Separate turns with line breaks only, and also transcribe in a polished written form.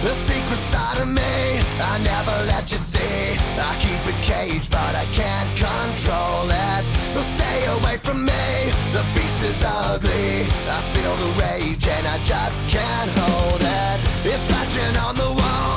The secret side of me, I never let you see. I keep it caged, but I can't control it. So stay away from me, the beast is ugly. I feel the rage and I just can't hold it. It's scratching on the wall,